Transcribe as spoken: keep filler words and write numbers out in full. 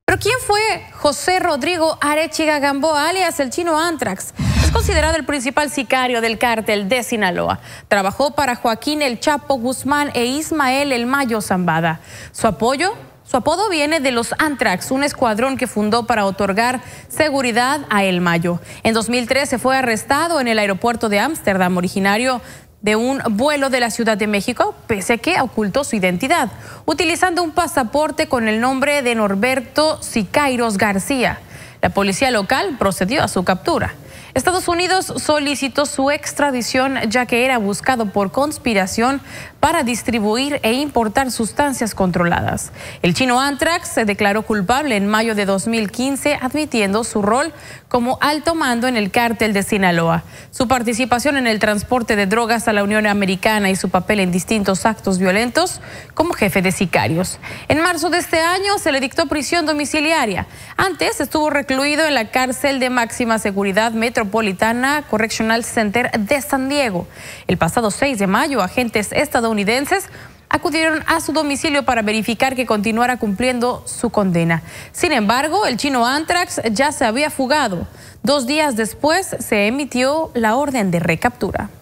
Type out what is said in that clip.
Pero ¿quién fue José Rodrigo Arechiga Gamboa, alias el Chino Antrax? Es considerado el principal sicario del cártel de Sinaloa. Trabajó para Joaquín El Chapo Guzmán e Ismael El Mayo Zambada. Su apoyo, su apodo viene de los Antrax, un escuadrón que fundó para otorgar seguridad a El Mayo. En dos mil trece fue arrestado en el aeropuerto de Ámsterdam, originario de un vuelo de la Ciudad de México, pese a que ocultó su identidad, utilizando un pasaporte con el nombre de Norberto Siqueiros García. La policía local procedió a su captura. Estados Unidos solicitó su extradición ya que era buscado por conspiración para distribuir e importar sustancias controladas. El Chino Antrax se declaró culpable en mayo de dos mil quince, admitiendo su rol como alto mando en el cártel de Sinaloa, su participación en el transporte de drogas a la Unión Americana y su papel en distintos actos violentos como jefe de sicarios. En marzo de este año se le dictó prisión domiciliaria. Antes estuvo recluido en la cárcel de máxima seguridad Metropolitana Correctional Center de San Diego. El pasado seis de mayo, agentes estadounidenses acudieron a su domicilio para verificar que continuara cumpliendo su condena. Sin embargo, el Chino Antrax ya se había fugado. Dos días después se emitió la orden de recaptura.